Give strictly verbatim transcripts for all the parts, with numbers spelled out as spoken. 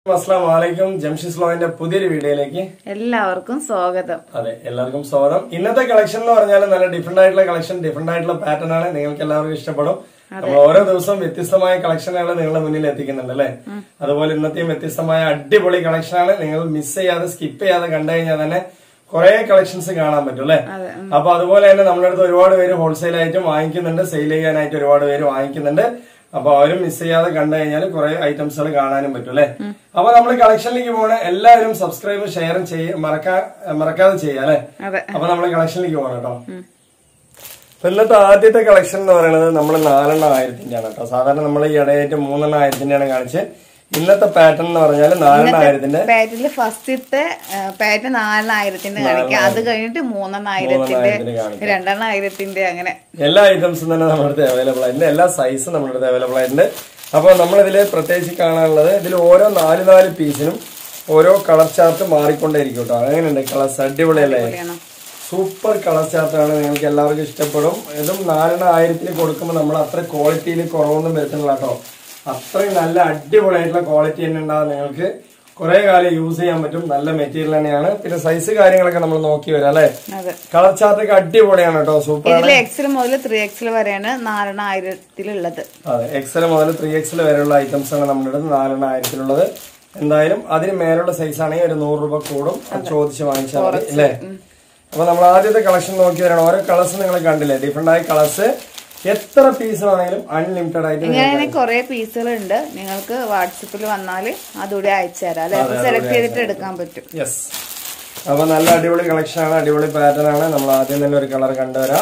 അസ്സലാമലൈക്കും ജംഷിസ് ലോയിന്റെ പുതിയൊരു വീഡിയോയിലേക്ക് എല്ലാവർക്കും സ്വാഗതം. അതെ, എല്ലാവർക്കും സ്വാഗതം. ഇന്നത്തെ കളക്ഷൻ എന്ന് പറഞ്ഞാൽ നല്ല ഡിഫറെന്റ് ആയിട്ടുള്ള കളക്ഷൻ, ഡിഫറെന്റ് ആയിട്ടുള്ള പാറ്റേൺ ആണ്. നിങ്ങൾക്ക് എല്ലാവർക്കും ഇഷ്ടപ്പെടും. നമ്മൾ ഓരോ ദിവസവും വ്യത്യസ്തമായ കളക്ഷനുകൾ നിങ്ങളുടെ മുന്നിൽ എത്തിക്കുന്നുണ്ട് അല്ലെ. അതുപോലെ ഇന്നത്തെയും വ്യത്യസ്തമായ അടിപൊളി കളക്ഷനാണ്. നിങ്ങൾ മിസ് ചെയ്യാതെ സ്കിപ്പ് ചെയ്യാതെ കണ്ടു കഴിഞ്ഞാൽ തന്നെ കുറെ കളക്ഷൻസ് കാണാൻ പറ്റും അല്ലെ. അപ്പൊ അതുപോലെ തന്നെ നമ്മുടെ അടുത്ത് ഒരുപാട് പേര് ഹോൾസെയിൽ ആയിട്ടും വാങ്ങിക്കുന്നുണ്ട്, സെയിൽ ചെയ്യാനായിട്ട് ഒരുപാട് പേര് വാങ്ങിക്കുന്നുണ്ട്. അപ്പൊ അവരും മിസ് ചെയ്യാതെ കണ്ടു കഴിഞ്ഞാൽ കുറെ ഐറ്റംസുകൾ കാണാനും പറ്റും അല്ലെ. അപ്പൊ നമ്മൾ കളക്ഷനിലേക്ക് പോകണ എല്ലാവരും സബ്സ്ക്രൈബും ഷെയറും ചെയ്യ മറക്കാ മറക്കാതെ ചെയ്യാം അല്ലെ. അപ്പൊ നമ്മൾ കളക്ഷനിലേക്ക് പോകണം കേട്ടോ. അപ്പൊ ഇന്നത്തെ ആദ്യത്തെ കളക്ഷൻ എന്ന് പറയുന്നത് നമ്മൾ നാലെണ്ണം ആയിരത്തിന്റെ ആണ് കേട്ടോ. സാധാരണ നമ്മൾ ഈ ഇടയായിട്ട് മൂന്നെണ്ണം ആയിരത്തിന്റെ ആണ് കാണിച്ച്. ഇന്നത്തെ പാറ്റേൺ എന്ന് പറഞ്ഞാൽ നാലെണ്ണായിരത്തിന്റെ പാറ്റേണില് ഫസ്റ്റത്തെ പാറ്റേൺ നാലെണ്ണായിരത്തിന്റെ കാണിക്കാം. അത് കഴിഞ്ഞിട്ട് മൂന്നെണ്ണായിരത്തിന്റെ രണ്ടെണ്ണായിരത്തിന്റെ അങ്ങനെ എല്ലാ ഐറ്റംസും തന്നെ നമ്മുടെ അടുത്ത് അവൈലബിൾ ആയിട്ടുണ്ട്. എല്ലാ സൈസും നമ്മുടെ അടുത്ത് അവൈലബിൾ ആയിട്ടുണ്ട്. അപ്പൊ നമ്മളിതില് പ്രത്യേകിച്ച് കാണാനുള്ളത് ഇതിൽ ഓരോ നാല് നാല് പീസിനും ഓരോ കളർ ചാർട്ട് മാറിക്കൊണ്ടേയിരിക്കും കേട്ടോ. അങ്ങനെയുണ്ട് കളേഴ്സ്, അടിപൊളിയല്ലേ, സൂപ്പർ കളർ ചാർട്ടാണ്. നിങ്ങൾക്ക് എല്ലാവർക്കും ഇഷ്ടപ്പെടും. ഇതും നാലെണ്ണം ആയിരത്തിന് കൊടുക്കുമ്പോൾ നമ്മൾ അത്ര ക്വാളിറ്റിയിൽ കുറവൊന്നും വരുത്തുന്നില്ല കേട്ടോ. അത്രയും നല്ല അടിപൊളിയായിട്ടുള്ള ക്വാളിറ്റി തന്നെ ഉണ്ടാകും. നിങ്ങൾക്ക് കുറെ കാലം യൂസ് ചെയ്യാൻ പറ്റും. നല്ല മെറ്റീരിയൽ തന്നെയാണ്. പിന്നെ സൈസ് കാര്യങ്ങളൊക്കെ നമ്മൾ നോക്കി വരാം അല്ലെ. കളർ ചാർട്ടൊക്കെ അടിപൊളിയാണ് കേട്ടോ, സൂപ്പർ. എക്സൽ മുതൽ ത്രീ എക്സൽ വരെയാണ് നാലെണ്ണ ആയിരത്തിലുള്ളത്. അതെ, എക്സൽ മുതൽ ത്രീ എക്സൽ വരെയുള്ള ഐറ്റംസ് ആണ് നമ്മുടെ അടുത്ത് നാലെണ്ണ ആയിരത്തിലുള്ളത്. എന്തായാലും അതിന് മേലുള്ള സൈസ് ആണെങ്കിൽ ഒരു നൂറ് രൂപ കൂടും, ചോദിച്ച് വാങ്ങിച്ചാൽ മതി അല്ലേ. അപ്പൊ നമ്മൾ ആദ്യത്തെ കളക്ഷൻ നോക്കി വരണം. ഓരോ കളേഴ്സ് നിങ്ങൾ കണ്ടില്ലേ, ഡിഫറെന്റ് ആയ കളേഴ്സ്. എത്ര പീസ് ആണെങ്കിലും അൺലിമിറ്റഡ് ആയിട്ട് ഇങ്ങനെ കുറെ പീസുകൾ ഉണ്ട്. നിങ്ങൾക്ക് വാട്സപ്പിൽ വന്നാല് അതുകൂടെ അയച്ചു തരാം അല്ലെ. സെലക്ട് ചെയ്തിട്ട് എടുക്കാൻ പറ്റും. യെസ്. അപ്പൊ നല്ല അടിപൊളി കളക്ഷൻ ആണ്, അടിപൊളി പാറ്റേൺ ആണ്. നമ്മൾ ആദ്യം തന്നെ ഒരു കളർ കണ്ടുവരാം.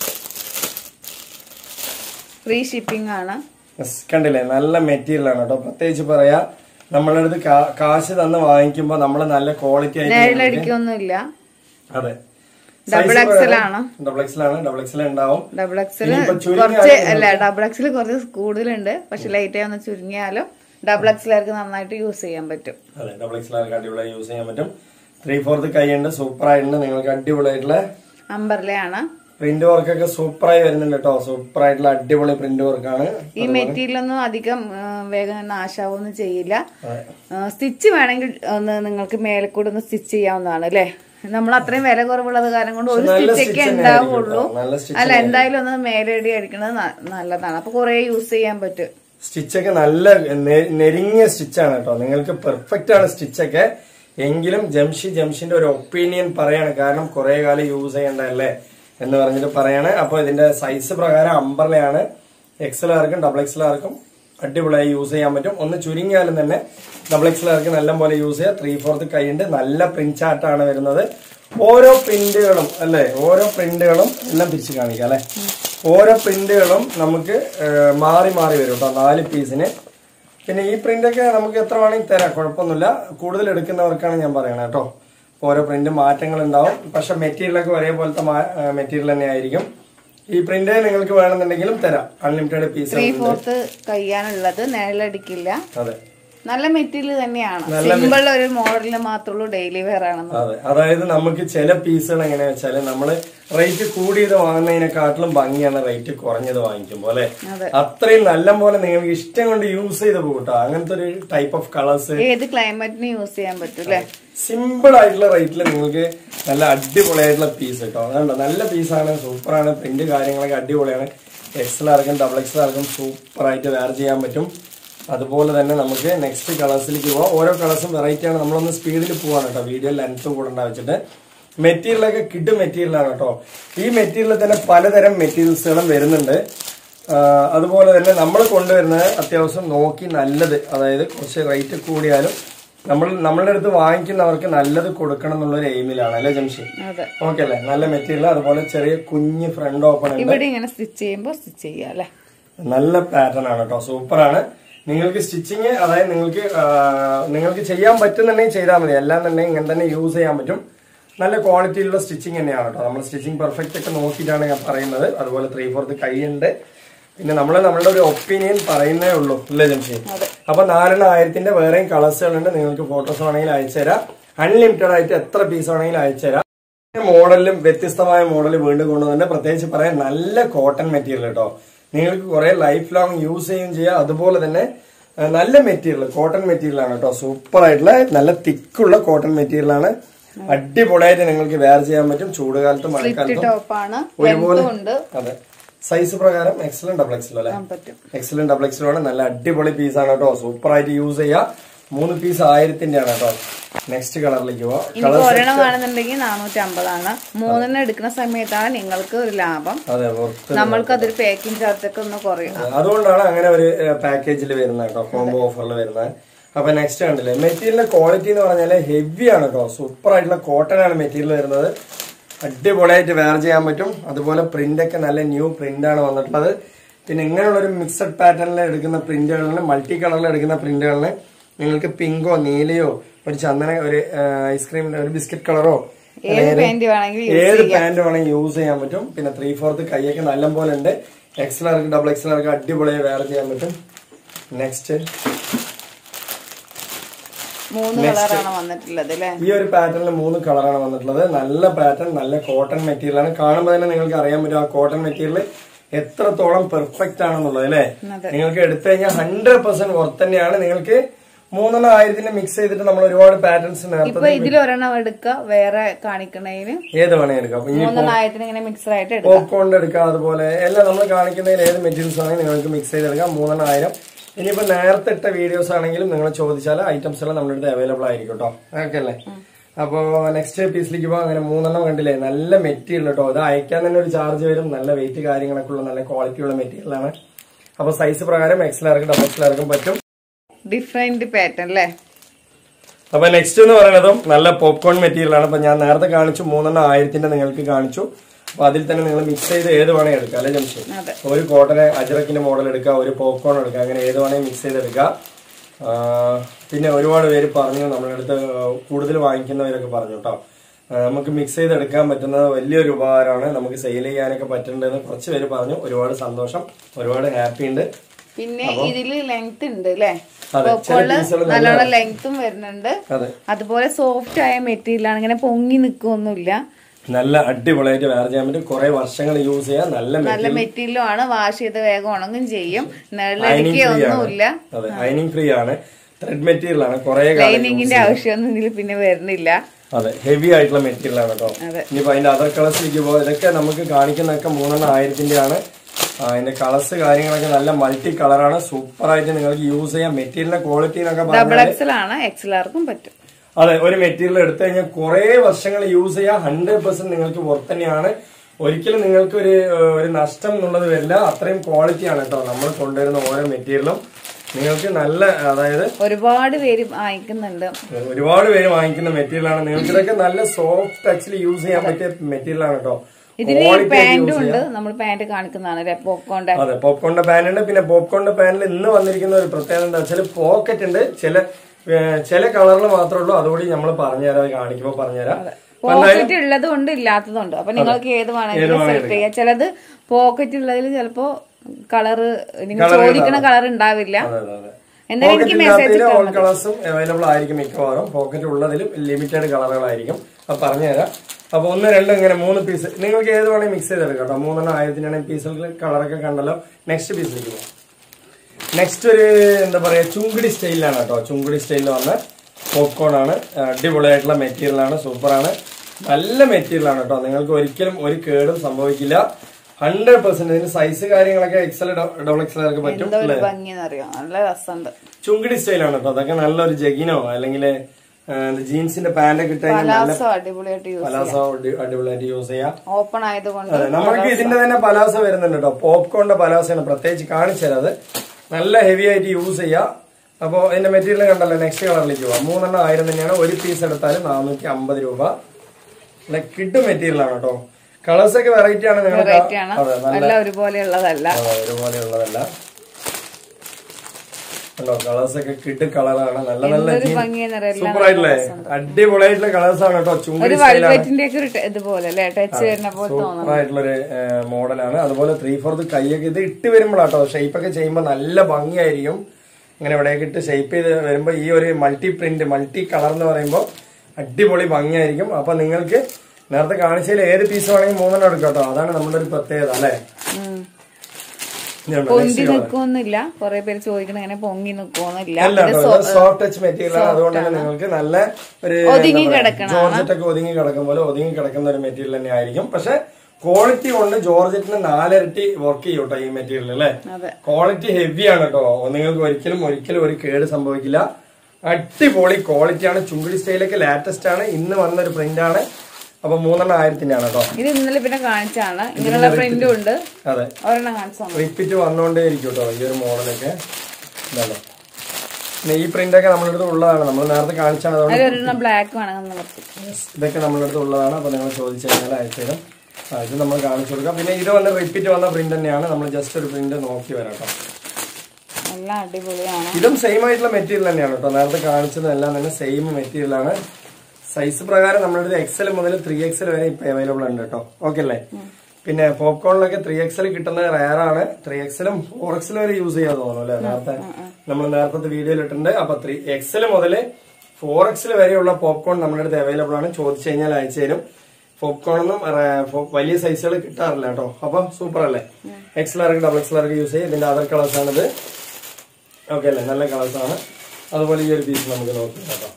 ഫ്രീ ഷിപ്പിംഗ് ആണ്. യെസ്, കണ്ടില്ലേ, നല്ല മെറ്റീരിയൽ ആണ് കേട്ടോ. പ്രത്യേകിച്ച് പറയാ, നമ്മളുടെ അടുത്ത് കാശ് തന്ന് വാങ്ങിക്കുമ്പോ നമ്മള് നല്ല ക്വാളിറ്റി ആയിട്ട് അടിക്കൊന്നുമില്ല. അതെ, ഡബിൾ എക്സൽ ആണ്. ഡബിൾ എക്സൽ ആണ്. ഡബിൾ എക്സൽ ഉണ്ടാവും. ഡബിൾ എക്സൽ കുറച്ച് അല്ല, ഡബിൾ എക്സൽ കുറച്ച് കൂടുതലുണ്ട്. പക്ഷെ ലൈറ്റ് ഒന്ന് ചുരുങ്ങിയാലും ഡബിൾ എക്സലാർക്ക് നന്നായിട്ട് യൂസ് ചെയ്യാൻ പറ്റും. അതെ, ഡബിൾ എക്സലാർക്ക് അടിപൊളിയായി യൂസ് ചെയ്യാൻ പറ്റും. ത്രീ ഫോർത്ത് കൈയുണ്ട്, സൂപ്പർ ആയിട്ടുണ്ട്. നിങ്ങൾക്ക് അടിപൊളിയായിട്ടുള്ള അമ്പർലയാണ്. പ്രിന്റ് വർക്ക് ഒക്കെ സൂപ്പറായി വരുന്നുണ്ട് കേട്ടോ. സൂപ്പർ ആയിട്ടുള്ള അടിപൊളി പ്രിന്റ് വർക്കാണ്. ഈ മെറ്റീരിയൽ ഒന്നും അധികം വേഗം നാശാവൊന്നും ചെയ്യില്ല. സ്റ്റിച്ച് വേണമെങ്കിൽ ഒന്ന് നിങ്ങൾക്ക് മേലെക്കൂടെ ഒന്ന് സ്റ്റിച്ച് ചെയ്യാവുന്നതാണ് അല്ലെ. നമ്മൾ അത്രയും വില കുറവുള്ളത് കാരണം കൊണ്ട് ഒരു സ്റ്റിച്ചൊക്കെ ഉണ്ടാവുള്ളൂ. അല്ല, എന്തായാലും ഒന്ന് മേലടി അടിക്കുന്നത് നല്ലതാണ്. അപ്പൊ കുറെ യൂസ് ചെയ്യാൻ പറ്റും. സ്റ്റിച്ചൊക്കെ നല്ല നെരിങ്ങിയ സ്റ്റിച്ചാണ് കേട്ടോ. നിങ്ങൾക്ക് പെർഫെക്റ്റ് ആണ് സ്റ്റിച്ചൊക്കെ. എങ്കിലും ജംഷി ജംഷിന്റെ ഒരു ഒപ്പീനിയൻ പറയാണ്. കാരണം കുറെ കാലം യൂസ് ചെയ്യണ്ടല്ലേ എന്ന് പറഞ്ഞിട്ട് പറയാണ്. അപ്പൊ ഇതിന്റെ സൈസ് പ്രകാരം അമ്പർലയാണ്. എക്സൽ ആർക്കും ഡബിൾ എക്സൽ ആർക്കും അടിപൊളിയായി യൂസ് ചെയ്യാൻ പറ്റും. ഒന്ന് ചുരുങ്ങിയാലും തന്നെ ഡബിൾ എക്സൽ ആർക്ക് നല്ല പോലെ യൂസ് ചെയ്യാം. ത്രീ ഫോർത്ത് കൈയുണ്ട്. നല്ല പ്രിന്റ് ചാർട്ടാണ് വരുന്നത്. ഓരോ പ്രിന്റുകളും അല്ലെ, ഓരോ പ്രിന്റുകളും എല്ലാം തിരിച്ച് കാണിക്കാം അല്ലെ. ഓരോ പ്രിന്റുകളും നമുക്ക് മാറി മാറി വരും കേട്ടോ, നാല് പീസിന്. പിന്നെ ഈ പ്രിന്റൊക്കെ നമുക്ക് എത്ര വേണമെങ്കിൽ തരാം, കുഴപ്പമൊന്നുമില്ല. കൂടുതൽ എടുക്കുന്നവർക്കാണ് ഞാൻ പറയണത് കേട്ടോ. ഓരോ പ്രിന്റ് മാറ്റങ്ങൾ ഉണ്ടാവും. പക്ഷെ മെറ്റീരിയലൊക്കെ ഒരേപോലത്തെ മെറ്റീരിയൽ തന്നെ ആയിരിക്കും. ഈ പ്രിന്റ് നിങ്ങൾക്ക് വേണമെന്നുണ്ടെങ്കിലും തരാം. Unlimited piece. ത്രീ ഫോർത്ത് കയ്യാനുള്ളത്, നിഴലടിക്കില്ല. അതെ, നല്ല മെറ്റീരിയൽ തന്നെയാണ്. സിമ്പിൾ ഒരു മോഡലിന് മാത്രമുള്ളൂ, ഡെയിലി വെയർ ആണ്. അതെ, അതായത് നമുക്ക് ചില പീസുകൾ എങ്ങനെയാ വെച്ചാല് നമ്മള് റേറ്റ് കൂടിയത് വാങ്ങുന്നതിനെക്കാട്ടിലും ഭംഗിയാണ് റേറ്റ് കുറഞ്ഞത് വാങ്ങിക്കുമ്പോ അല്ലെ. അത്രയും നല്ല പോലെ നിങ്ങൾക്ക് ഇഷ്ടം കൊണ്ട് യൂസ് ചെയ്ത് പോകട്ടോ. അങ്ങനത്തെ ഒരു ടൈപ്പ് ഓഫ് കളേഴ്സ് ഏത് ക്ലൈമറ്റിന് യൂസ് ചെയ്യാൻ പറ്റും അല്ലെ. സിമ്പിൾ ആയിട്ടുള്ള റേറ്റിൽ നിങ്ങൾക്ക് നല്ല അടിപൊളിയായിട്ടുള്ള പീസ് കേട്ടോ. അതുകൊണ്ട് നല്ല പീസാണ്, സൂപ്പറാണ്. പ്രിന്റ് കാര്യങ്ങളൊക്കെ അടിപൊളിയാണ്. എക്സൽ ആർക്കും ഡബിൾ എക്സൽ ആർക്കും സൂപ്പറായിട്ട് വെയർ ചെയ്യാൻ പറ്റും. അതുപോലെ തന്നെ നമുക്ക് നെക്സ്റ്റ് കളേഴ്സിലേക്ക് പോവാം. ഓരോ കളേഴ്സും വെറൈറ്റി ആണ്. നമ്മളൊന്ന് സ്പീഡിൽ പോവാണ് കേട്ടോ, വീഡിയോ ലെങ്ത്തും കൂടെ ഉണ്ടാവിച്ചിട്ട്. മെറ്റീരിയലൊക്കെ കിഡ് മെറ്റീരിയലാണ് കേട്ടോ. ഈ മെറ്റീരിയലിൽ തന്നെ പലതരം മെറ്റീരിയൽസുകളും വരുന്നുണ്ട്. അതുപോലെ തന്നെ നമ്മൾ കൊണ്ടുവരുന്നത് അത്യാവശ്യം നോക്കി നല്ലത്, അതായത് കുറച്ച് റേറ്റ് കൂടിയാലും നമ്മൾ നമ്മളുടെ അടുത്ത് വാങ്ങിക്കുന്നവർക്ക് നല്ലത് കൊടുക്കണം എന്നുള്ളൊരു എയിമിലാണ് അല്ലെ ജംഷി. ഓക്കെ അല്ലേ. നല്ല മെറ്റീരിയൽ. അതുപോലെ ചെറിയ കുഞ്ഞ് ഫ്രണ്ട് ഓപ്പൺ ഇങ്ങനെ സ്റ്റിച്ച് ചെയ്യുമ്പോൾ സ്റ്റിച്ച് ചെയ്യാം അല്ലെ. നല്ല പാറ്റേൺ ആണ് കേട്ടോ, സൂപ്പറാണ്. നിങ്ങൾക്ക് സ്റ്റിച്ചിങ്, അതായത് നിങ്ങൾക്ക് നിങ്ങൾക്ക് ചെയ്യാൻ പറ്റുന്നുണ്ടെങ്കിൽ ചെയ്താൽ മതി. അല്ലാന്നുണ്ടെങ്കിൽ ഇങ്ങനെ തന്നെ യൂസ് ചെയ്യാൻ പറ്റും. നല്ല ക്വാളിറ്റിയിലുള്ള സ്റ്റിച്ചിങ് തന്നെയാണ് കേട്ടോ. നമ്മൾ സ്റ്റിച്ചിങ് പെർഫെക്റ്റ് ഒക്കെ നോക്കിയിട്ടാണ് ഞാൻ പറയുന്നത്. അതുപോലെ ത്രീ ഫോർത്ത് കൈയുണ്ട്. പിന്നെ നമ്മൾ നമ്മളുടെ ഒരു ഒപ്പീനിയൻ പറയുന്നേ ഉള്ളൂ അല്ലേ ജംഷി. അപ്പൊ നാലെണ്ണ ആയിരത്തിന്റെ വേറെയും കളേഴ്സുകളുണ്ട്. നിങ്ങൾക്ക് ഫോട്ടോസ് വേണമെങ്കിൽ അയച്ചുതരാം. അൺലിമിറ്റഡ് ആയിട്ട് എത്ര പീസ് വേണമെങ്കിലും അയച്ചുതരാം. മോഡലിലും വ്യത്യസ്തമായ മോഡൽ വീണ്ടും കൊണ്ടുവന്നെ. പ്രത്യേകിച്ച് പറയാൻ നല്ല കോട്ടൺ മെറ്റീരിയൽ കേട്ടോ. നിങ്ങൾക്ക് കുറെ ലൈഫ് ലോങ് യൂസ് ചെയ്യുകയും ചെയ്യാം. അതുപോലെ തന്നെ നല്ല മെറ്റീരിയൽ, കോട്ടൺ മെറ്റീരിയൽ ആണ് കേട്ടോ. സൂപ്പർ ആയിട്ടുള്ള നല്ല തിക്കുള്ള കോട്ടൺ മെറ്റീരിയൽ ആണ്. അടിപൊളിയായിട്ട് നിങ്ങൾക്ക് വെയർ ചെയ്യാൻ പറ്റും. ചൂടുകാലത്തും മഴക്കാലത്തും ഒരുപോലെ. അതെ, സൈസ് പ്രകാരം എക്സലും ഡബിൾ എക്സലും അല്ലെ? എക്സലും ഡബിൾ എക്സലും ആണ്. നല്ല അടിപൊളി പീസാണ് കേട്ടോ. സൂപ്പർ ആയിട്ട് യൂസ് ചെയ്യാം. മൂന്ന് പീസ് ആയിരത്തിന്റെ ആണ് കേട്ടോ. നെക്സ്റ്റ് കളറിലേക്ക് പോവാം. ഒരെണ്ണം വേണമെന്നുണ്ടെങ്കിൽ നാനൂറ്റി അമ്പതാണ്. മൂന്നെണ്ണം എടുക്കുന്ന സമയത്താണ് നിങ്ങൾക്ക് ഒരു ലാഭം. അതെ, നമ്മൾക്ക് അതൊരു പാക്കിംഗ് ചാർജ് ഒക്കെ ഒന്ന് കുറയും. അതുകൊണ്ടാണ് അങ്ങനെ ഒരു പാക്കേജിൽ വരുന്നത് കേട്ടോ, കോംബോ ഓഫറിൽ വരുന്നത്. അപ്പൊ നെക്സ്റ്റ് കണ്ടില്ലേ, മെറ്റീരിയലിന്റെ ക്വാളിറ്റി എന്ന് പറഞ്ഞാൽ ഹെവി ആണ് കേട്ടോ. സൂപ്പർ ആയിട്ടുള്ള കോട്ടൺ ആണ് മെറ്റീരിയൽ വരുന്നത്. അടിപൊളിയായിട്ട് വെയർ ചെയ്യാൻ പറ്റും. അതുപോലെ പ്രിന്റ് ഒക്കെ നല്ല ന്യൂ പ്രിന്റ് ആണ് വന്നിട്ടുള്ളത്. പിന്നെ ഇങ്ങനെയുള്ള ഒരു മിക്സഡ് പാറ്റേണിൽ എടുക്കുന്ന പ്രിന്റുകളിന്, മൾട്ടി കളറിൽ എടുക്കുന്ന പ്രിന്റുകളിന് നിങ്ങൾക്ക് പിങ്കോ നീലയോ ഒരു ചന്ദന ഒരു ഐസ്ക്രീമിന്റെ ഒരു ബിസ്ക്കറ്റ് കളറോ ഏത് പാന്റ് വേണമെങ്കിൽ യൂസ് ചെയ്യാൻ പറ്റും. പിന്നെ ത്രീ ഫോർത്ത് കൈയൊക്കെ നല്ല പോലെ ഉണ്ട്. എക്സലർക്ക് ഡബിൾ എക്സലർക്ക് അടിപൊളിയായി വെയർ ചെയ്യാൻ പറ്റും. നെക്സ്റ്റ് ഈ ഒരു പാറ്റേണിൽ മൂന്ന് കളറാണ് വന്നിട്ടുള്ളത്. നല്ല പാറ്റേൺ, നല്ല കോട്ടൺ മെറ്റീരിയൽ ആണ്. കാണുമ്പോൾ തന്നെ നിങ്ങൾക്ക് അറിയാൻ പറ്റും ആ കോട്ടൺ മെറ്റീരിയൽ എത്രത്തോളം പെർഫെക്റ്റ് ആണെന്നുള്ളത് അല്ലെ. നിങ്ങൾക്ക് എടുത്തു കഴിഞ്ഞാൽ ഹൺഡ്രഡ് പെർസെന്റ് വർത്ത് തന്നെയാണ്. നിങ്ങൾക്ക് മൂന്നെണ്ണം ആയിരത്തിന്റെ മിക്സ് ചെയ്തിട്ട് നമ്മൾ ഒരുപാട് പാറ്റേൺസ് ഇതിലൊരെണ്ണം എടുക്കുക, വേറെ കാണിക്കുന്നതിന് ഏത് വേണമെങ്കിൽ എടുക്കാം. പോപ്കോണിന്റെ എടുക്കാം. അതുപോലെ എല്ലാം നമ്മൾ കാണിക്കുന്നതിൽ ഏത് മെറ്റീരിയൽസ് ആണെങ്കിൽ നിങ്ങൾക്ക് മിക്സ് ചെയ്തെടുക്കാം. മൂന്നെണ്ണം ആയിരം. ഇനിയിപ്പോ നേരത്തെ ഇട്ട വീഡിയോസ് ആണെങ്കിലും നിങ്ങൾ ചോദിച്ചാൽ ഐറ്റംസ് എല്ലാം നമ്മുടെ അടുത്ത് അവൈലബിൾ ആയിരിക്കും കേട്ടോ. ഓക്കെ അല്ലേ? അപ്പോ നെക്സ്റ്റ് പീസിലേക്ക് പോകാം. അങ്ങനെ മൂന്നെണ്ണം കണ്ടില്ലേ, നല്ല മെറ്റീരിയൽ കേട്ടോ. അത് അയക്കാൻ തന്നെ ഒരു ചാർജ് വരും. നല്ല വെയിറ്റ് കാര്യങ്ങളൊക്കെ ഉള്ള നല്ല ക്വാളിറ്റി ഉള്ള മെറ്റീരിയൽ ആണ്. അപ്പൊ സൈസ് പ്രകാരം എക്സലാർക്കും ഡബിൾ എക്സലാർക്കും പറ്റും. ഡിഫറെന്റ് പാറ്റേൺ അല്ലേ? അപ്പൊ നെക്സ്റ്റ് എന്ന് പറയുന്നതും നല്ല പോപ്കോൺ മെറ്റീരിയൽ ആണ്. അപ്പൊ ഞാൻ നേരത്തെ കാണിച്ചു മൂന്നെണ്ണം ആയിരത്തിന്റെ നിങ്ങൾക്ക് കാണിച്ചു. അപ്പൊ അതിൽ തന്നെ നിങ്ങൾ മിക്സ് ചെയ്ത് ഏത് വേണമെങ്കിൽ എടുക്കാം അല്ലെ ജംഷി? ഒരു കോട്ടന് അജ്രക്കിന്റെ മോഡൽ എടുക്കാം, ഒരു പോപ്കോൺ എടുക്കാം. അങ്ങനെ ഏത് വേണമെങ്കിൽ മിക്സ് ചെയ്തെടുക്കാം. പിന്നെ ഒരുപാട് പേര് പറഞ്ഞു, നമ്മുടെ അടുത്ത് കൂടുതൽ വാങ്ങിക്കുന്നവരൊക്കെ പറഞ്ഞു കേട്ടോ, നമുക്ക് മിക്സ് ചെയ്തെടുക്കാൻ പറ്റുന്നത് വലിയൊരു ഉപകാരമാണ്, നമുക്ക് സെയിൽ ചെയ്യാനൊക്കെ പറ്റുന്നുണ്ടെന്ന് കുറച്ച് പേര് പറഞ്ഞു. ഒരുപാട് സന്തോഷം, ഒരുപാട് ഹാപ്പി ഉണ്ട്. പിന്നെ ഇതില് ലെങ്ത് ഉണ്ട് അല്ലെ? നല്ലോണം ലെങ്ത്തും വരുന്നുണ്ട്. അതുപോലെ സോഫ്റ്റ് ആയ മെറ്റീരിയൽ ആണ്, ഇങ്ങനെ പൊങ്ങി നിൽക്കൊന്നുമില്ല. നല്ല അടിപൊളിയായിട്ട് വെയർ ചെയ്യാൻ പറ്റും. കുറെ വർഷങ്ങൾ യൂസ് ചെയ്യാം. നല്ല നല്ല മെറ്റീരിയലും ആണ്. വാഷ് ചെയ്ത് വേഗം ഉണങ്ങും ചെയ്യും. ഒന്നുമില്ല. അതെ, അയനിങ് ഫ്രീ ആണ്. ത്രെഡ് മെറ്റീരിയൽ ആണ്. കുറെ ലൈനിങ്ങിന്റെ ആവശ്യമൊന്നും ഇതിൽ പിന്നെ വരുന്നില്ല. അതെ, ഹെവി ആയിട്ടുള്ള മെറ്റീരിയൽ ആണ് കേട്ടോ. ഇനിയിപ്പോ അതിന്റെ അതർ കളേഴ്സിലേക്ക് പോകും. ഇതൊക്കെ നമുക്ക് കാണിക്കുന്നതൊക്കെ മൂന്നെണ്ണം ആയിരത്തിന്റെ ആണ്. അതിന്റെ കളേഴ്സ് കാര്യങ്ങളൊക്കെ നല്ല മൾട്ടി കളറാണ്. സൂപ്പർ ആയിട്ട് നിങ്ങൾക്ക് യൂസ് ചെയ്യാം. മെറ്റീരിയലിന്റെ ക്വാളിറ്റി എന്നൊക്കെ പറഞ്ഞാൽ അതെ, ഒരു മെറ്റീരിയൽ എടുത്തു കഴിഞ്ഞാൽ കുറെ വർഷങ്ങൾ യൂസ് ചെയ്യാം. ഹൺഡ്രഡ് പെർസെന്റ് നിങ്ങൾക്ക് പുറത്ത് തന്നെയാണ്. ഒരിക്കലും നിങ്ങൾക്ക് ഒരു ഒരു നഷ്ടം എന്നുള്ളത് വരില്ല. അത്രയും ക്വാളിറ്റിയാണ് കേട്ടോ നമ്മൾ കൊണ്ടുവരുന്ന ഓരോ മെറ്റീരിയലും. നിങ്ങൾക്ക് നല്ല, അതായത് ഒരുപാട് പേര് വാങ്ങിക്കുന്നുണ്ട്, ഒരുപാട് പേര് വാങ്ങിക്കുന്ന മെറ്റീരിയലാണ്. നിങ്ങൾക്ക് ഇതൊക്കെ നല്ല സോഫ്റ്റ് ടച്ചിൽ യൂസ് ചെയ്യാൻ പറ്റിയ മെറ്റീരിയലാണ് കേട്ടോ. ഇതിന് പാന്റും ഉണ്ട്. നമ്മൾ പാന്റ് കാണിക്കുന്നതാണ് പോപ്കോണിന്റെ. അതെ, പോപ്കോണിന്റെ പാന്റ് ഉണ്ട്. പിന്നെ പോപ്കോണിന്റെ പാന്റിൽ ഇന്ന് വന്നിരിക്കുന്ന ഒരു പ്രത്യേകത എന്താ വെച്ചാൽ പോക്കറ്റ് ഉണ്ട്. ചില ചില കളറിൽ മാത്രമേ ഉള്ളൂ. അതുകൂടി നമ്മൾ പറഞ്ഞുതരാം, കാണിക്കുമ്പോ പറഞ്ഞുതരാം. പോക്കറ്റ് ഉള്ളതുകൊണ്ട് ഇല്ലാത്തതുണ്ട്. അപ്പൊ നിങ്ങൾക്ക് ഏത് വേണമെങ്കിലും സെലക്ട് ചെയ്യാം. ചിലത് പോക്കറ്റ് ഉള്ളതിൽ ചിലപ്പോ കളറ് നിങ്ങൾ ചോദിക്കുന്ന കളർ ഉണ്ടാവില്ല. ഓൾ കളേഴ്സും അവൈലബിൾ ആയിരിക്കും മിക്കവാറും. പോക്കറ്റ് ഉള്ളതിലും ലിമിറ്റഡ് കളറുകളായിരിക്കും. അപ്പൊ പറഞ്ഞുതരാം. അപ്പൊ ഒന്ന് രണ്ട് ഇങ്ങനെ മൂന്ന് പീസ് നിങ്ങൾക്ക് ഏത് വേണമെങ്കിൽ മിക്സ് ചെയ്തെടുക്കാം കേട്ടോ. മൂന്നെണ്ണം ആയിരത്തിനാണ് പീസുകൾ. കളറൊക്കെ കണ്ടല്ലോ. നെക്സ്റ്റ് പീസിലേക്ക് പോകും. നെക്സ്റ്റ് ഒരു എന്താ പറയാ ചുങ്കിടി സ്റ്റൈലിലാണ് കേട്ടോ. ചുങ്കിടി സ്റ്റൈലിൽ വന്ന പോപ്കോൺ ആണ്. അടിപൊളിയായിട്ടുള്ള മെറ്റീരിയൽ ആണ്. സൂപ്പറാണ്. നല്ല മെറ്റീരിയൽ ആണ് കേട്ടോ. നിങ്ങൾക്ക് ഒരിക്കലും ഒരു കേടും സംഭവിക്കില്ല. Hundred percent. ഇതിന്റെ സൈസ് കാര്യങ്ങളൊക്കെ എക്സൽ ഡബിൾ എക്സൽ ഒക്കെ പറ്റും. ചുങ്കിടി സ്റ്റൈലാണ് കേട്ടോ. അതൊക്കെ നല്ലൊരു ജഗിനോ അല്ലെങ്കിൽ ജീൻസിന്റെ പാന്റ് ഒക്കെ ഇട്ടാൽ പലാസോ അടിപൊളിയായിട്ട് യൂസ് ചെയ്യാം. ഓപ്പൺ ആയതുകൊണ്ട് നമുക്ക് ഇതിന്റെ തന്നെ പലാസ വരുന്നുണ്ട് കേട്ടോ. പോപ്കോണിന്റെ പലാസയാണ് പ്രത്യേകിച്ച് കാണിച്ചത്. അത് നല്ല ഹെവി ആയിട്ട് യൂസ് ചെയ്യാം. അപ്പൊ ഇതിന്റെ മെറ്റീരിയൽ കണ്ടല്ലോ. നെക്സ്റ്റ് കളറിലേക്ക് പോവാം. മൂന്നെണ്ണം ആയിരം തന്നെയാണ്. ഒരു പീസ് എടുത്താലും നാനൂറ്റി അമ്പത് രൂപ. കിഡ് മെറ്റീരിയൽ ആണ് കേട്ടോ. കളേഴ്സ് ഒക്കെ വെറൈറ്റി ആണ്. ഒരുപോലെയുള്ളതല്ല ഒരുപോലെയുള്ളതല്ല ോ കളേഴ്സ് ഒക്കെ കിഡ് കളറാണ്. നല്ല നല്ല സൂപ്പർ ആയിട്ടില്ലേ, അടിപൊളിയായിട്ടുള്ള കളേഴ്സ് ആണ് കേട്ടോ. ചുങ്കടി സൂപ്പർ ആയിട്ടുള്ളൊരു മോഡലാണ്. അതുപോലെ ത്രീ ഫോർത്ത് കൈയൊക്കെ ഇത് ഇട്ട് വരുമ്പോഴാട്ടോ ഷേപ്പ് ഒക്കെ ചെയ്യുമ്പോൾ നല്ല ഭംഗിയായിരിക്കും. ഇങ്ങനെ ഇവിടെയൊക്കെ ഇട്ട് ഷേപ്പ് ചെയ്ത് വരുമ്പോൾ ഈ ഒരു മൾട്ടി പ്രിന്റ് മൾട്ടി കളർ എന്ന് പറയുമ്പോൾ അടിപൊളി ഭംഗിയായിരിക്കും. അപ്പൊ നിങ്ങൾക്ക് നേരത്തെ കാണിച്ചതിൽ ഏത് പീസ് വേണമെങ്കിൽ മൂന്നെണ്ണം എടുക്കാം കേട്ടോ. അതാണ് നമ്മുടെ ഒരു പ്രത്യേകത അല്ലെ. പൊന്തി നിൽക്കൊന്നുമില്ല. കുറെ പേര് ചോദിക്കണം ഇങ്ങനെ പൊങ്ങി നിൽക്കൊന്നുമില്ല. സോഫ്റ്റ് ടച്ച് മെറ്റീരിയൽ ആണ്. അതുകൊണ്ട് തന്നെ നിങ്ങൾക്ക് നല്ല ഒരു ഒതുങ്ങി കിടക്കണം. ജോർജറ്റ് ഒക്കെ ഒതുങ്ങി കിടക്കും പോലെ ഒതുങ്ങി കിടക്കുന്ന ഒരു മെറ്റീരിയൽ തന്നെ ആയിരിക്കും. പക്ഷെ ക്വാളിറ്റി കൊണ്ട് ജോർജറ്റിന് നാലിരട്ടി വർക്ക് ചെയ്യും കേട്ടോ ഈ മെറ്റീരിയൽ അല്ലെ. ക്വാളിറ്റി ഹെവിയാണ് കേട്ടോ. നിങ്ങൾക്ക് ഒരിക്കലും ഒരിക്കലും ഒരു കേട് സംഭവിക്കില്ല. അടിപൊളി ക്വാളിറ്റിയാണ്. ചുങ്കിടി സ്റ്റൈലൊക്കെ ലാറ്റസ്റ്റ് ആണ്. ഇന്ന് വന്നൊരു പ്രിന്റ് ആണ്. അപ്പൊ മൂന്നെണ്ണം ആയിരത്തിന്റെ ആണ് കേട്ടോ. ഇത് ഇന്നലെ പിന്നെ കാണിച്ചാണ്. ഇങ്ങനെയുള്ള പ്രിന്റും ഉണ്ട്. അതെ, ഒരെണ്ണം കാണിച്ചാൽ റിപ്പീറ്റ് വന്നോണ്ടേ ഇരിക്കും കേട്ടോ ഈ ഒരു മോഡലൊക്കെ. ഇതല്ലേ ഈ പ്രിന്റ് ഒക്കെ നമ്മുടെ അടുത്ത് ഉള്ളതാണ്. നമ്മൾ നേരത്തെ കാണിച്ചാണ്. ബ്ലാക്ക് വേണം. ഇതൊക്കെ നമ്മുടെ അടുത്ത് ഉള്ളതാണ്. അപ്പൊ നിങ്ങൾ ചോദിച്ചു കഴിഞ്ഞാൽ അയച്ചുതരും. ഇത് നമ്മൾ കാണിച്ചു കൊടുക്കാം. പിന്നെ ഇത് വന്ന് റിപ്പീറ്റ് വന്ന പ്രിന്റ് തന്നെയാണ്. നമ്മൾ ജസ്റ്റ് ഒരു പ്രിന്റ് നോക്കി വരാം കേട്ടോ. നല്ല അടിപൊളിയാണ്. ഇതും സെയിം ആയിട്ടുള്ള മെറ്റീരിയൽ തന്നെയാണ് കേട്ടോ. നേരത്തെ കാണിച്ചതെല്ലാം തന്നെ സെയിം മെറ്റീരിയൽ ആണ്. സൈസ് പ്രകാരം നമ്മുടെ എക്സൽ മുതൽ ത്രീ എക്സൽ വരെ ഇപ്പൊ അവൈലബിൾ ഉണ്ട് കേട്ടോ. ഓക്കെ അല്ലേ. പിന്നെ പോപ്കോണിലൊക്കെ ത്രീ എക്സൽ കിട്ടുന്നത് റയർ ആണ്. ത്രീ എക്സലും ഫോർ എക്സലും വരെ യൂസ് ചെയ്യാൻ തോന്നുന്നു അല്ലെ. നേരത്തെ നമ്മൾ നേരത്തെ വീഡിയോയിൽ ഇട്ടിട്ടുണ്ട്. അപ്പൊ ത്രീ എക്സൽ മുതൽ ഫോർ എക്സൽ വരെയുള്ള പോപ്കോൺ നമ്മുടെ അടുത്ത് അവൈലബിൾ ആണ്. ചോദിച്ചു കഴിഞ്ഞാൽ അയച്ചു തരും. പോപ്കോണൊന്നും വലിയ സൈസുകൾ കിട്ടാറില്ല കേട്ടോ. അപ്പൊ സൂപ്പർ അല്ലേ. എക്സൽ ആർക്ക് ഡബിൾ എക്സൽ ആർക്ക് യൂസ് ചെയ്യും. ഇതിന്റെ അതർ കളേഴ്സ് ആണിത്. ഓക്കെ അല്ലേ. നല്ല കളേഴ്സ് ആണ്. അതുപോലെ ഈ ഒരു പീസ് നമുക്ക് നോക്കാം കേട്ടോ.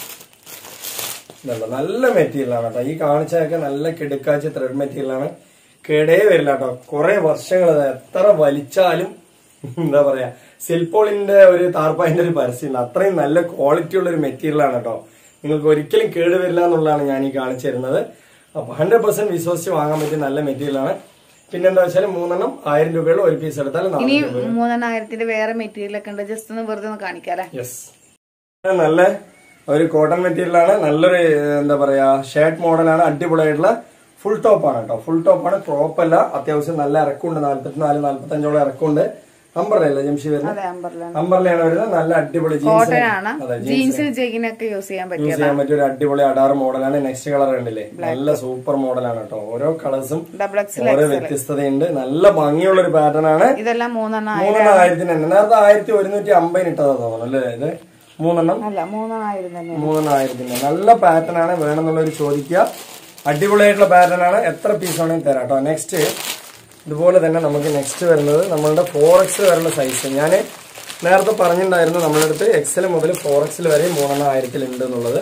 നല്ല മെറ്റീരിയൽ ആണ് കേട്ടോ. ഈ കാണിച്ചതൊക്കെ നല്ല കിടുക്കാച്ച ത്രെഡ് മെറ്റീരിയൽ ആണ്. കേടേ വരില്ല കേട്ടോ. കുറെ വർഷങ്ങൾ എത്ര വലിച്ചാലും എന്താ പറയാ സിൽപോളിന്റെ ഒരു താർപ്പായിന്റെ ഒരു പരസ്യമുണ്ട്. അത്രയും നല്ല ക്വാളിറ്റി ഉള്ള ഒരു മെറ്റീരിയൽ ആണ് കേട്ടോ. നിങ്ങൾക്ക് ഒരിക്കലും കേട് വരില്ല എന്നുള്ളതാണ് ഞാൻ ഈ കാണിച്ചു തരുന്നത്. അപ്പൊ ഹൺഡ്രഡ് പെർസെന്റ് വിശ്വസിച്ച് വാങ്ങാൻ പറ്റിയ നല്ല മെറ്റീരിയൽ ആണ്. പിന്നെന്താ വെച്ചാൽ മൂന്നെണ്ണം ആയിരം രൂപയുള്ള ഒരു പീസ് എടുത്താൽ മൂന്നെണ്ണായിരത്തിന്റെ വേറെ മെറ്റീരിയൽ ഒക്കെ ഉണ്ട്. ജസ്റ്റ് ഒന്ന് വെറുതെ ഒന്ന് കാണിക്കാം. യെസ്, നല്ല ഒരു കോട്ടൺ മെറ്റീരിയൽ ആണ്. നല്ലൊരു എന്താ പറയാ ഷർട്ട് മോഡലാണ്. അടിപൊളിയായിട്ടുള്ള ഫുൾ ടോപ്പ് ആണ് കേട്ടോ. ഫുൾ ടോപ്പ് ആണ്. ക്രോപ്പ് അല്ല. അത്യാവശ്യം നല്ല ഇറക്കമുണ്ട്. നാല്പത്തിനാല് നാല്പത്തി അഞ്ചോളം ഇറക്കമുണ്ട്. അംബർലയല്ലേ ജംഷി വരുന്നത്? അംബർലയാണ് വരുന്നത്. നല്ല അടിപൊളി ജീൻസ് യൂസ് ചെയ്യാൻ പറ്റിയ ഒരു അടിപൊളി അഡാർ മോഡലാണ്. നെക്സ്റ്റ് കളർ കണ്ടില്ലേ, നല്ല സൂപ്പർ മോഡലാണ് കേട്ടോ. ഓരോ കളേഴ്സും ഓരോ വ്യത്യസ്തതയുണ്ട്. നല്ല ഭംഗിയുള്ള ഒരു പാറ്റേൺ ആണ്. ഇതെല്ലാം മൂന്നെണ്ണം മൂന്നെണ്ണം ആയിരത്തിന് തന്നെ. നേരത്തെ ആയിരത്തി ഒരുന്നൂറ്റി അമ്പതിന് ഇട്ടതാ തോന്നുന്നു അല്ലേ. ഇത് മൂന്നെണ്ണം മൂന്നെണ്ണം ആയിരത്തിന്. നല്ല പാറ്റേൺ ആണ്. വേണമെന്നുള്ളവർ ചോദിക്കുക. അടിപൊളിയായിട്ടുള്ള പാറ്റേൺ ആണ്. എത്ര പീസ് ആണെങ്കിൽ തരാം കേട്ടോ. നെക്സ്റ്റ് ഇതുപോലെ തന്നെ നമുക്ക് നെക്സ്റ്റ് വരുന്നത് നമ്മളുടെ ഫോർ എക്സ് വരെയുള്ള സൈസ്. ഞാൻ നേരത്തെ പറഞ്ഞിട്ടുണ്ടായിരുന്നു നമ്മളുടെ അടുത്ത് എക്സൽ മുതൽ ഫോർ എക്സിൽ വരെ മൂന്നെണ്ണം ആയിരത്തിൽ ഉണ്ട് എന്നുള്ളത്.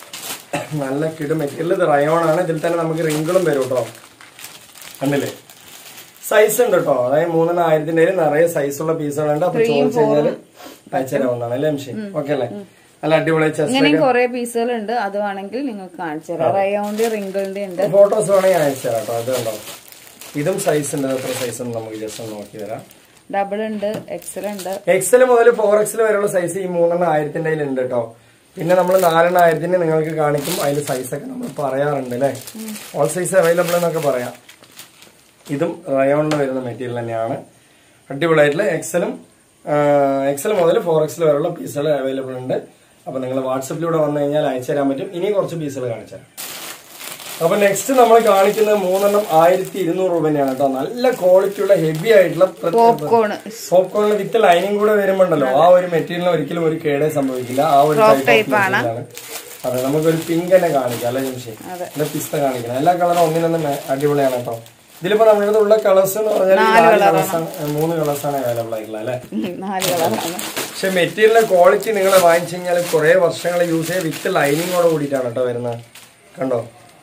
നല്ല കിടു മെറ്റീരിയൽ. ഇത് റയോൺ ആണ്. ഇതിൽ തന്നെ നമുക്ക് റിങ്കിളും വരും കേട്ടോ. കണ്ടില്ലേ, സൈസ് ഉണ്ട് കേട്ടോ. അതായത് മൂന്നെണ്ണം ആയിരത്തിന്റെ നിറയെ സൈസുള്ള പീസുകളുണ്ട്. അപ്പൊ ചോദിച്ചു കഴിഞ്ഞാല് അയച്ചുതരാവുന്നതാണ് അല്ലേ മിഷി? ഓക്കെ അല്ലേ. നല്ല അടിപൊളി കുറെ പീസുകളുണ്ട്. അത് വേണമെങ്കിൽ നിങ്ങൾക്ക് കാണിച്ചു തരാം. റയോണിന്റെ റിങ്കിളിന്റെ ഉണ്ട്. ഫോട്ടോസ് വേണമെങ്കിൽ അയച്ചു തരാം കേട്ടോ. അത് കണ്ടോ, ഇതും സൈസ് ഉണ്ട്. എത്ര സൈസ് ഉണ്ട് നമുക്ക് ജസ്റ്റ് ഒന്ന് നോക്കി തരാം. ഡബിൾ ഉണ്ട്, എക്സൽ ഉണ്ട്. എക്സൽ മുതൽ ഫോർ എക്സൽ വരെയുള്ള സൈസ് ഈ മൂന്നെണ്ണം ആയിരത്തിന്റെ കയ്യിൽ ഉണ്ട് കേട്ടോ. പിന്നെ നമ്മൾ നാലെണ്ണം ആയിരത്തിന് നിങ്ങൾക്ക് കാണിക്കും. അതിന്റെ സൈസൊക്കെ നമ്മൾ പറയാറുണ്ട് അല്ലെ. ഓൾ സൈസ് അവൈലബിൾ എന്നൊക്കെ പറയാം. ഇതും റയോണിൽ വരുന്ന മെറ്റീരിയൽ തന്നെയാണ്. അടിപൊളിയായിട്ടുള്ള എക്സലും എക്സൽ മുതൽ ഫോർ എക്സൽ വരെയുള്ള പീസുകൾ അവൈലബിൾ ഉണ്ട്. അപ്പൊ നിങ്ങൾ വാട്സപ്പിലൂടെ വന്നു കഴിഞ്ഞാൽ അയച്ചു തരാൻ പറ്റും. ഇനി കുറച്ച് പീസുകൾ കാണിച്ചു തരാം. അപ്പൊ നെക്സ്റ്റ് നമ്മൾ കാണിക്കുന്നത് മൂന്നെണ്ണം ആയിരത്തി ഇരുന്നൂറ് രൂപ തന്നെയാണ് കേട്ടോ. നല്ല ക്വാളിറ്റിയുള്ള ഹെവി ആയിട്ടുള്ള പോപ്കോണിൽ വിത്ത് ലൈനിങ് കൂടെ വരുമ്പോണ്ടല്ലോ ആ ഒരു മെറ്റീരിയലിന് ഒരിക്കലും ഒരു കേടേ സംഭവിക്കില്ല. ആ ഒരു ടൈപ്പ് ആണ്. അതെ, നമുക്കൊരു പിങ്ക് തന്നെ കാണിക്കാം അല്ലെ ജംഷി? അല്ലെ പിസ്ത കാണിക്കണം. എല്ലാ കളറും ഒന്നിനൊന്നും അടിപൊളിയാണ് കേട്ടോ. ഇതിലിപ്പോ നമ്മുടെ ഉള്ള കളേഴ്സ് എന്ന് പറഞ്ഞാൽ മൂന്ന് കളേഴ്സ് ആണ് അവൈലബിൾ ആയിട്ടുള്ള അല്ലെ. പക്ഷെ മെറ്റീരിയലിന്റെ ക്വാളിറ്റി നിങ്ങൾ വാങ്ങിച്ചു കഴിഞ്ഞാൽ കുറെ വർഷങ്ങൾ യൂസ് ചെയ്യാൻ വിത്ത് ലൈനിങ്ങോട് കൂടിയിട്ടാണ് കേട്ടോ വരുന്നത്. കണ്ടോ,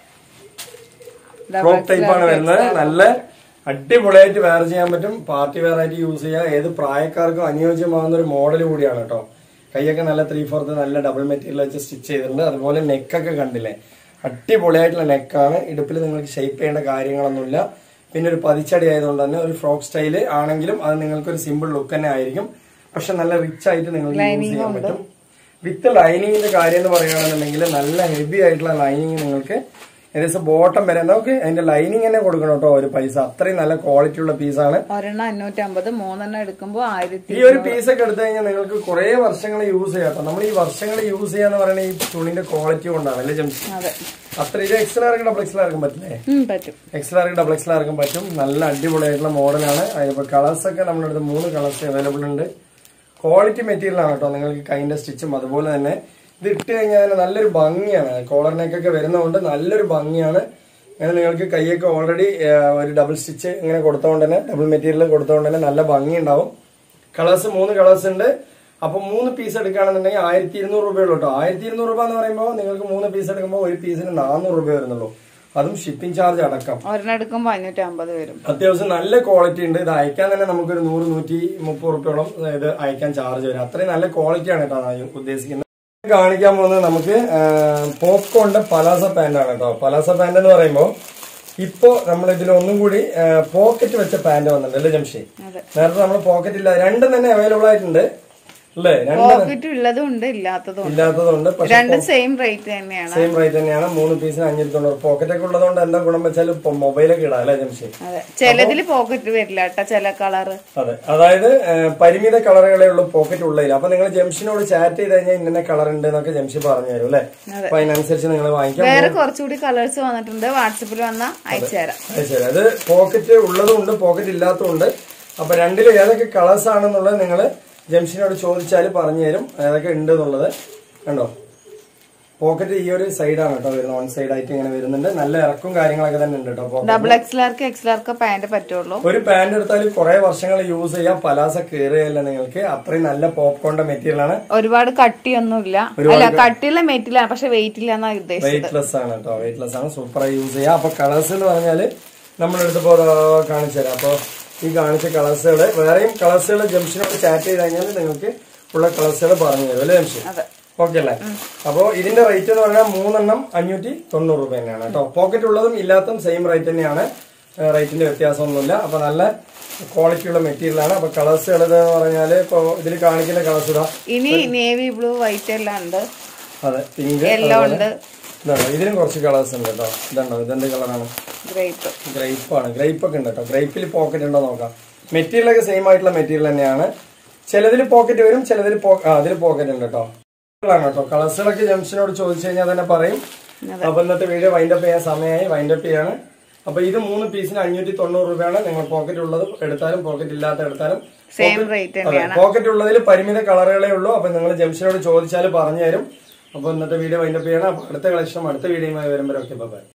ഫ്രോക്ക് ടൈപ്പ് ആണ് വരുന്നത്. നല്ല അടിപൊളിയായിട്ട് വെയർ ചെയ്യാൻ പറ്റും. പാർട്ടി വെയർ ആയിട്ട് യൂസ് ചെയ്യാം. ഏത് പ്രായക്കാർക്കും അനുയോജ്യമാകുന്ന ഒരു മോഡൽ കൂടിയാണ് കേട്ടോ. കൈയൊക്കെ നല്ല ത്രീ ഫോർത്ത് നല്ല ഡബിൾ മെറ്റീരിയൽ വെച്ച് സ്റ്റിച്ച് ചെയ്തിട്ടുണ്ട്. അതുപോലെ നെക്കൊക്കെ കണ്ടില്ലേ, അടിപൊളിയായിട്ടുള്ള നെക്കാണ്. ഇടുപ്പിൽ നിങ്ങൾക്ക് ഷേപ്പ് ചെയ്യേണ്ട കാര്യങ്ങളൊന്നുമില്ല. പിന്നെ ഒരു പതിച്ചടി ആയതുകൊണ്ട് തന്നെ ഒരു ഫ്രോക്ക് സ്റ്റൈല് ആണെങ്കിലും അത് നിങ്ങൾക്ക് ഒരു സിമ്പിൾ ലുക്ക് തന്നെ ആയിരിക്കും. പക്ഷെ നല്ല റിച്ച് ആയിട്ട് നിങ്ങൾക്ക് യൂസ് ചെയ്യാൻ പറ്റും. വിത്ത് ലൈനിങ്ങിന്റെ കാര്യം എന്ന് പറയുകയാണെന്നുണ്ടെങ്കിൽ നല്ല ഹെവി ആയിട്ടുള്ള ലൈനിങ് നിങ്ങൾക്ക് ഏകദേശം ബോട്ടം വരെ നമുക്ക് അതിന്റെ ലൈനിങ് തന്നെ കൊടുക്കണം കേട്ടോ. ഒരു പൈസ അത്രയും നല്ല ക്വാളിറ്റി ഉള്ള പീസാണ്. ഒരെണ്ണം അഞ്ഞൂറ്റി അമ്പത്, മൂന്നെണ്ണം എടുക്കുമ്പോൾ ആയിരത്തി. ഈ ഒരു പീസൊക്കെ എടുത്തു കഴിഞ്ഞാൽ നിങ്ങൾക്ക് കുറെ വർഷങ്ങൾ യൂസ് ചെയ്യാം കേട്ടോ. നമ്മൾ ഈ വർഷങ്ങൾ യൂസ് ചെയ്യാന്ന് പറയുന്നത് ഈ തുണിന്റെ ക്വാളിറ്റി കൊണ്ടാണ് അല്ലേ ജംഷി? അത്ര ഇത് എക്സൽ ആർക്കും ഡബിൾ എക്സൽ ആർക്കും പറ്റില്ലേ? എക്സൽ ആർക്കും ഡബിൾ എക്സൽ ആർക്കും പറ്റും. നല്ല അടിപൊളിയായിട്ടുള്ള മോഡലാണ്. അതിപ്പോ കളേഴ്സ് ഒക്കെ നമ്മുടെ അടുത്ത് മൂന്ന് കളേഴ്സ് അവൈലബിൾ ഉണ്ട്. ക്വാളിറ്റി മെറ്റീരിയൽ ആണ് കേട്ടോ. നിങ്ങൾക്ക് കൈന്റെ സ്റ്റിച്ചും അതുപോലെ തന്നെ ഇത് ഇട്ട് കഴിഞ്ഞാൽ നല്ലൊരു ഭംഗിയാണ്. കോളർ നെക്കൊക്കെ വരുന്നതുകൊണ്ട് നല്ലൊരു ഭംഗിയാണ്. അങ്ങനെ നിങ്ങൾക്ക് കൈയൊക്കെ ഓൾറെഡി ഒരു ഡബിൾ സ്റ്റിച്ച് ഇങ്ങനെ കൊടുത്തോണ്ട് തന്നെ ഡബിൾ മെറ്റീരിയൽ കൊടുത്തോണ്ട് തന്നെ നല്ല ഭംഗി ഉണ്ടാവും. കളേഴ്സ് മൂന്ന് കളേഴ്സ് ഉണ്ട്. അപ്പൊ മൂന്ന് പീസ് എടുക്കുകയാണെന്നുണ്ടെങ്കിൽ ആയിരത്തി ഇരുന്നൂറ് രൂപയുള്ളൂ കേട്ടോ. ആയിരത്തി ഇരുന്നൂറ് രൂപ എന്ന് പറയുമ്പോൾ നിങ്ങൾക്ക് മൂന്ന് പീസ് എടുക്കുമ്പോൾ ഒരു പീസിന് നാനൂറ് രൂപ വരുന്നുള്ളൂ. അതും ഷിപ്പിംഗ് ചാർജ് അടക്കം. ഒരെണ്ണെടുക്കുമ്പോൾ അഞ്ഞൂറ്റി അമ്പത് വരും. അത്യാവശ്യം നല്ല ക്വാളിറ്റി ഉണ്ട്. ഇത് അയക്കാൻ തന്നെ നമുക്കൊരു നൂറ് നൂറ്റി മുപ്പത് റുപ്യോളം ഇത് അയക്കാൻ ചാർജ് വരും. അത്രയും നല്ല ക്വാളിറ്റിയാണ് കേട്ടോ ഞാൻ ഉദ്ദേശിക്കുന്നത്. കാണിക്കാൻ പോകുന്നത് നമുക്ക് പോപ്കോണിന്റെ പലാസ പാന്റ് ആണ് കേട്ടോ. പലാസ പാന്റ് എന്ന് പറയുമ്പോൾ ഇപ്പോ നമ്മൾ ഇതിൽ ഒന്നും കൂടി പോക്കറ്റ് വെച്ച പാന്റ് വന്നിട്ടുണ്ട് അല്ലേ ജംഷി? നേരത്തെ നമ്മൾ പോക്കറ്റ് ഇല്ല, രണ്ടും തന്നെ അവൈലബിൾ ആയിട്ടുണ്ട് അല്ലേ? പോക്കറ്റ് ഉള്ളതും ഉണ്ട് ഇല്ലാത്തതുണ്ട്. രണ്ടും സെയിം റേറ്റ് തന്നെയാണ്. സെയിം റേറ്റ് തന്നെയാണ്. മൂന്ന് പീസിന് അഞ്ഞൂറ്റി തൊണ്ണൂറ്. പോക്കറ്റ് ഒക്കെ ഉള്ളതുകൊണ്ട് എന്താ ഗുണം വെച്ചാൽ മൊബൈലൊക്കെ ഇടാം അല്ലേ ജംഷി? അതെ, ചിലതിൽ പോക്കറ്റ് വരില്ല കേട്ടോ, ചില കളർ. അതെ, അതായത് പരിമിത കളറുകളേ ഉള്ളൂ പോക്കറ്റ് ഉള്ളതിൽ. അപ്പൊ നിങ്ങൾ ജംഷിനോട് ചാറ്റ് ചെയ്ത് കഴിഞ്ഞാൽ ഇന്ന കളർ ഉണ്ട് എന്നൊക്കെ ജംഷി പറഞ്ഞു തരും അല്ലെ? അപ്പൊ അതിനനുസരിച്ച് നിങ്ങൾ വാങ്ങിക്കാം. വേറെ കുറച്ചുകൂടി കളേഴ്സ് വന്നിട്ടുണ്ട്, വാട്സപ്പിൽ വന്നാൽ അയച്ചുതരാം. അയച്ചുതരാം. അത് പോക്കറ്റ് ഉള്ളതും ഉണ്ട്, പോക്കറ്റ് ഇല്ലാത്തതും ഉണ്ട്. അപ്പൊ രണ്ടിലും ഏതൊക്കെ കളേഴ്സ് ആണെന്നുള്ളത് നിങ്ങൾ ജംഷിനോട് ചോദിച്ചാൽ പറഞ്ഞു തരും ഏതൊക്കെ ഉണ്ട് എന്നുള്ളത്. കണ്ടോ, പോക്കറ്റ് ഈ ഒരു സൈഡാണ് കേട്ടോ വരുന്നത്, വൺ സൈഡ് ആയിട്ട് ഇങ്ങനെ വരുന്നുണ്ട്. നല്ല ഇറക്കും കാര്യങ്ങളൊക്കെ തന്നെ ഉണ്ട് കേട്ടോ. ഡബിൾ എക്സ്ലാർക്ക് എക്സ്ലാർക്ക് പാന്റ് പറ്റുള്ളൂ. ഒരു പാന്റ് എടുത്താൽ കുറെ വർഷങ്ങൾ യൂസ് ചെയ്യാം. പലാസ കയറുകയല്ല നിങ്ങൾക്ക്. അത്രയും നല്ല പോപ്കോണിന്റെ മെറ്റീരിയൽ ആണ്. ഒരുപാട് കട്ടിയൊന്നുമില്ല, അല്ല കട്ടിയുള്ള മെറ്റീരിയൽ ആണ്, പക്ഷെ വെയിറ്റ് ഇല്ല എന്നാണ് ഉദ്ദേശിച്ചത്. വെയിറ്റ്ലെസ് ആണ് കേട്ടോ, വെയിറ്റ്ലെസ് ആണ്. സൂപ്പറായി യൂസ് ചെയ്യാം. അപ്പൊ കളേഴ്സ് എന്ന് പറഞ്ഞാല് നമ്മളെടുത്തപ്പോ കാണിച്ചു തരാം. അപ്പൊ ഈ കാണിച്ച കളേഴ്സുകള് വേറെയും കളേഴ്സുകൾ ജംഷനോട് ചാറ്റ് ചെയ്ത് കഴിഞ്ഞാൽ നിങ്ങൾക്ക് ഉള്ള കളേഴ്സുകൾ പറഞ്ഞു തരും അല്ലേ ജംഷൻ? ഓക്കെ അല്ലേ? അപ്പോ ഇതിന്റെ റേറ്റ് എന്ന് പറഞ്ഞാൽ മൂന്നെണ്ണം അഞ്ഞൂറ്റി തൊണ്ണൂറ് രൂപ തന്നെയാണ് കേട്ടോ. പോക്കറ്റ് ഉള്ളതും ഇല്ലാത്തതും സെയിം റേറ്റ് തന്നെയാണ്, റേറ്റിന്റെ വ്യത്യാസമൊന്നുമില്ല. അപ്പൊ നല്ല ക്വാളിറ്റി ഉള്ള മെറ്റീരിയൽ ആണ്. അപ്പൊ കളേഴ്സുകൾ എന്ന് പറഞ്ഞാല് ഇപ്പൊ ഇതിൽ കാണിക്കുന്ന കളേഴ്സ് ഇതാ. ഇനി നേവി ബ്ലൂ വൈറ്റ് എല്ലാം ഉണ്ട്. അതെ, പിങ്ക് യെല്ലോ ഉണ്ട്. ഇതാണോ, ഇതിനും കുറച്ച് കളേഴ്സ് ഉണ്ട് കേട്ടോ. ഇതാണോ, ഇതെന്ത് കളറാണ്? ഗ്രേപ്പ്. ഗ്രേപ്പ് ആണ്. ഗ്രേപ്പ് ഒക്കെ ഉണ്ട് കേട്ടോ. ഗ്രേപ്പിൽ പോക്കറ്റ് ഉണ്ടോ നോക്കാം. മെറ്റീരിയൽ ഒക്കെ സെയിം ആയിട്ടുള്ള മെറ്റീരിയൽ തന്നെയാണ്. ചിലതിൽ പോക്കറ്റ് വരും, ചിലതിൽ അതിൽ പോക്കറ്റ് ഉണ്ട് കേട്ടോ. കേട്ടോ കളേഴ്സുകളൊക്കെ ജംഷനോട് ചോദിച്ചു കഴിഞ്ഞാൽ തന്നെ പറയും. അപ്പൊ ഇന്നത്തെ വീഡിയോ വൈൻഡപ്പ് ചെയ്യാൻ സമയമായി, വൈൻഡപ്പ് ചെയ്യാണ്. അപ്പൊ ഇത് മൂന്ന് പീസിന് അഞ്ഞൂറ്റി തൊണ്ണൂറ് രൂപയാണ്. നിങ്ങൾ പോക്കറ്റ് ഉള്ളത് എടുത്താലും പോക്കറ്റ് ഇല്ലാത്ത എടുത്താലും പോക്കറ്റ് ഉള്ളതിൽ പരിമിത കളറുകളേ ഉള്ളൂ. അപ്പൊ നിങ്ങൾ ജംഷനോട് ചോദിച്ചാൽ പറഞ്ഞു തരും. അപ്പൊ ഇന്നത്തെ വീഡിയോ വൈൻഡപ്പ് ചെയ്യണം. അപ്പൊ അടുത്ത കളക്ഷൻ അടുത്ത വീഡിയോയുമായി വരുമ്പോഴൊക്കെ ബൈ.